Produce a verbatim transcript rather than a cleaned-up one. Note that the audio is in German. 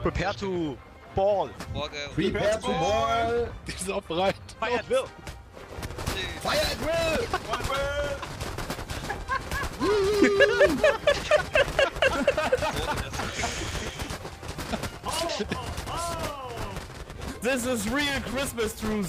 Prepare to ball. Morgen. Prepare to ball. Die ist auch bereit. Fire at will. Fire at will. This is real Christmas truce.